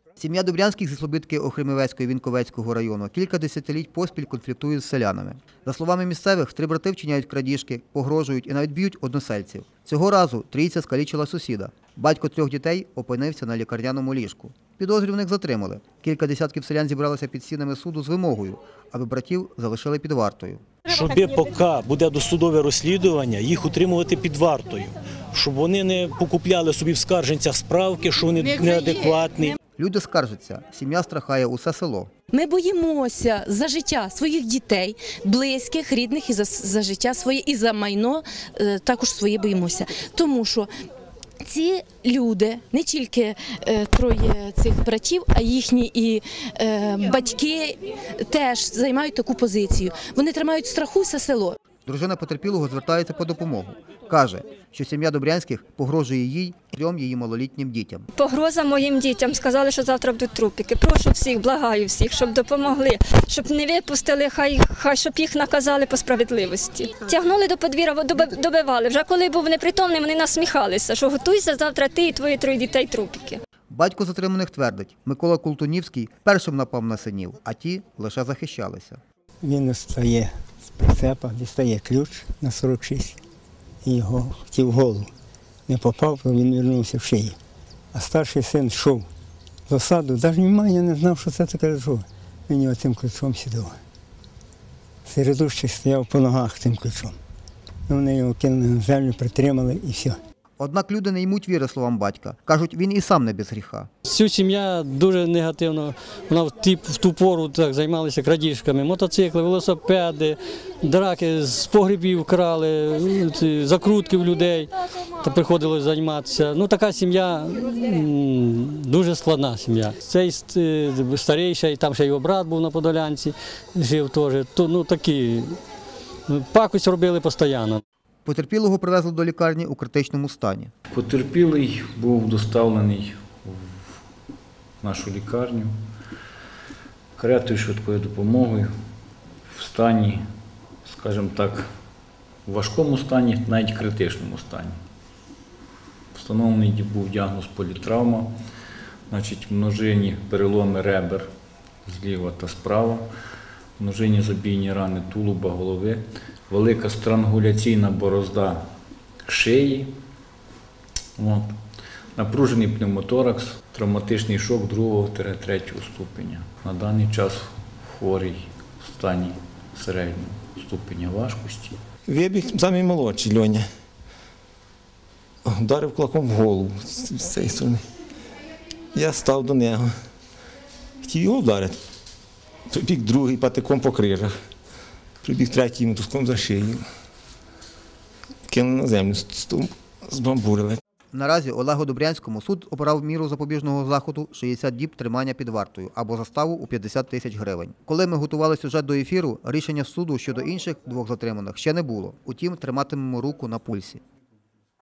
Сім'я Добрянських зі Слобідки Охримівецького і Вінковецького району кілька десятиліть поспіль конфліктує з селянами. За словами місцевих, три брати вчиняють крадіжки, погрожують і навіть б'ють односельців. Цього разу трійця скалічила сусіда. Батько трьох дітей опинився на лікарняному ліжку. Підозрюваних затримали. Кілька десятків селян зібралися під стінами суду з вимогою, аби братів залишили під вартою. Щоби поки буде досудове розслідування, їх утримувати під вартою. Щоб вони не покупляли собі в скарженцях справки, що вони неадекватні. Люди скаржаться, сім'я страхає усе село. Ми боїмося за життя своїх дітей, близьких, рідних і за життя своє, і за майно також своє боїмося. Тому що ці люди, не тільки троє цих братів, а їхні і батьки теж займають таку позицію. Вони тримають в страху все село. Дружина потерпілого звертається по допомогу. Каже, що сім'я Добрянських погрожує їй, трьом її малолітнім дітям. Погроза моїм дітям. Сказали, що завтра будуть трупики. Прошу всіх, благаю всіх, щоб допомогли, щоб не випустили, хай щоб їх наказали по справедливості. Тягнули до подвір'я, добивали. Вже коли був непритомний, вони насміхалися, що готуйся завтра ти і твої троє дітей трупики. Батько затриманих твердить, Микола Култунівський першим напав на синів, а ті лише захищалися. Він стає з прицепа, дістає ключ на 46 і його хотів в голову. Не попав, то він вернувся в шиї. А старший син йшов з осаду, навіть внимання не знав, що це таке. Він його цим ключом сідав. Середущий стояв по ногах цим ключом. Вони його кинули на землю, притримали і все. Однак люди не ймуть віри словам батька. Кажуть, він і сам не без гріха. Цю сім'я дуже негативно, вона в ту пору так займалася крадіжками, мотоцикли, велосипеди, драки з погребів крали, закрутки в людей, та приходилось займатися. Ну, така сім'я, дуже складна сім'я. Цей старіший, там ще його брат був на Подолянці, жив теж, ну такі, пакость робили постійно. Потерпілого привезли до лікарні у критичному стані. Потерпілий був доставлений в нашу лікарню каретою швидкою допомогою в стані, скажімо так, в важкому стані, навіть критичному стані. Встановлений був діагноз політравма, значить множинні переломи ребер зліва та справа, множинні забійні рани тулуба, голови, велика странгуляційна борозда шиї, напружений пневмоторакс, травматичний шок 2-3 ступеня. На даний час хворий в стані середнього ступеня важкості. Вибіг самий молодший Льоня, вдарив кулаком в голову з цієї сторони. Я став до нього, хотів його вдарити. Прибіг другий патиком по крижах. Прибіг третій мотузком за шию. Кинули на землю, збамбурили. Наразі Олегу Добрянському суд обрав міру запобіжного заходу 60 діб тримання під вартою або заставу у 50 тисяч гривень. Коли ми готували сюжет до ефіру, рішення суду щодо інших двох затриманих ще не було. Утім, триматимемо руку на пульсі.